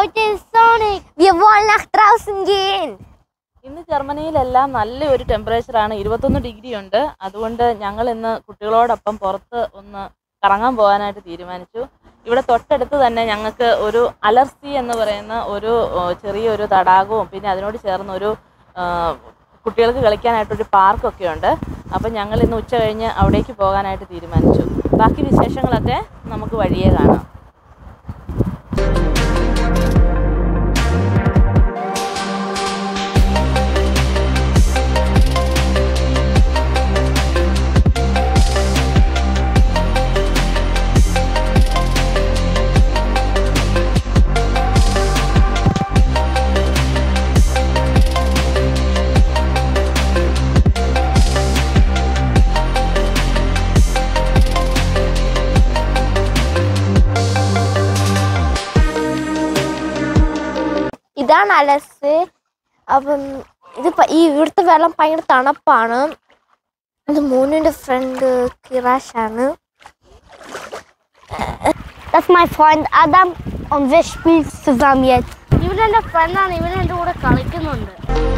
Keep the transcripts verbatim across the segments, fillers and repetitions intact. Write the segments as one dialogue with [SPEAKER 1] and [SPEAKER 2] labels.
[SPEAKER 1] heute ist Sonnig. Wir wollen nach draußen gehen.
[SPEAKER 2] ഇന്ന് ജർമ്മനിയിലെല്ലാം നല്ലൊരു ടെമ്പറേച്ചറാണ്, ഇരുപത്തൊന്ന് ഡിഗ്രി ഉണ്ട്. അതുകൊണ്ട് ഞങ്ങൾ ഇന്ന് കുട്ടികളോടൊപ്പം പുറത്ത് ഒന്ന് കറങ്ങാൻ പോകാനായിട്ട് തീരുമാനിച്ചു. ഇവിടെ തൊട്ടടുത്ത് തന്നെ ഞങ്ങൾക്ക് ഒരു അലർസി എന്ന് പറയുന്ന ഒരു ചെറിയൊരു തടാകവും പിന്നെ അതിനോട് ചേർന്ന് ഒരു കുട്ടികൾക്ക് കളിക്കാനായിട്ടൊരു പാർക്കൊക്കെ ഉണ്ട്. അപ്പം ഞങ്ങൾ ഇന്ന് ഉച്ച കഴിഞ്ഞ് അവിടേക്ക് പോകാനായിട്ട് തീരുമാനിച്ചു. ബാക്കി വിശേഷങ്ങളൊക്കെ നമുക്ക് വഴിയേ കാണാം.
[SPEAKER 1] ഇതാണ് അലസ്. അപ്പം ഇത് ഈ ഇവിടുത്തെ വെള്ളം ഭയങ്കര തണുപ്പാണ്. ഇത് മൂന്നിൻ്റെ ഫ്രണ്ട് കിറാഷാണ്. Das ist mein Freund Adam und wir spielen zusammen jetzt. ഇവൻ എൻ്റെ ഫ്രണ്ടാണ്, ഇവൻ എൻ്റെ കൂടെ കളിക്കുന്നുണ്ട്.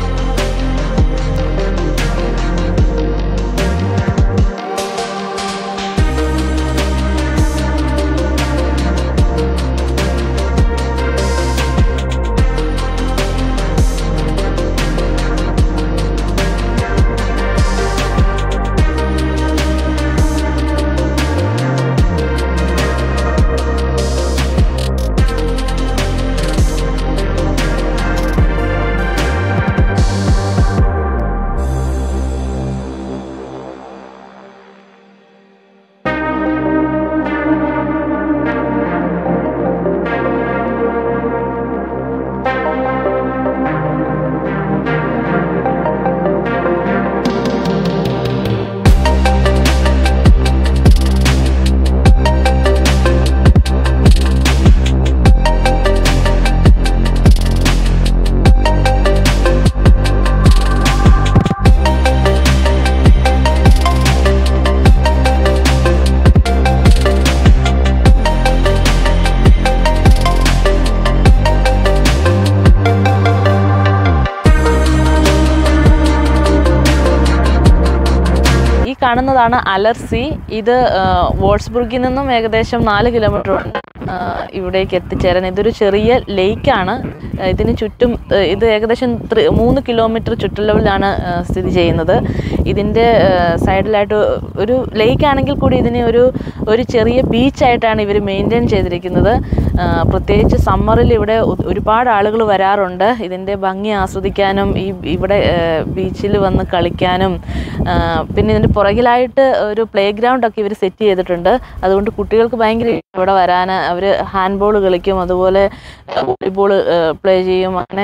[SPEAKER 1] കാണുന്നതാണ് അലർസി. ഇത് വോൾസ്ബുർഗിൽ നിന്നും ഏകദേശം നാല് കിലോമീറ്റർ ഉണ്ട് ഇവിടേക്ക് എത്തിച്ചേരാൻ. ഇതൊരു ചെറിയ ലേക്കാണ്. ഇതിന് ചുറ്റും ഇത് ഏകദേശം മൂന്ന് കിലോമീറ്റർ ചുറ്റളവിലാണ് സ്ഥിതി ചെയ്യുന്നത്. ഇതിൻ്റെ സൈഡിലായിട്ട് ഒരു ലേക്കാണെങ്കിൽ കൂടി ഇതിനെ ഒരു ഒരു ചെറിയ ബീച്ചായിട്ടാണ് ഇവർ മെയിൻറ്റെയിൻ ചെയ്തിരിക്കുന്നത്. പ്രത്യേകിച്ച് സമ്മറിൽ ഇവിടെ ഒരുപാട് ആളുകൾ വരാറുണ്ട് ഇതിൻ്റെ ഭംഗി ആസ്വദിക്കാനും ഈ ഇവിടെ ബീച്ചിൽ വന്ന് കളിക്കാനും. പിന്നെ ഇതിൻ്റെ പുറകിലായിട്ട് ഒരു പ്ലേ ഗ്രൗണ്ടൊക്കെ ഇവർ സെറ്റ് ചെയ്തിട്ടുണ്ട്. അതുകൊണ്ട് കുട്ടികൾക്ക് ഭയങ്കര ഇവിടെ വരാൻ. അവർ ഹാൻഡ് ബോൾ കളിക്കും, അതുപോലെ വോളിബോൾ പ്ലേ ചെയ്യും. അങ്ങനെ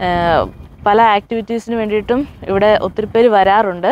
[SPEAKER 1] പല ആക്ടിവിറ്റീസിന് വേണ്ടിയിട്ടും ഇവിടെ ഒത്തിരി പേര് വരാറുണ്ട്.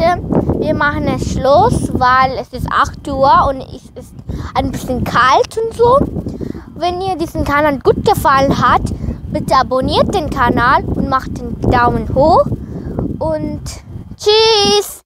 [SPEAKER 3] wir machen jetzt Schluss, weil es ist acht Uhr und es ist ein bisschen kalt und so. Wenn ihr diesen Kanal gut gefallen hat, bitte abonniert den Kanal und macht den Daumen hoch. Und tschüss!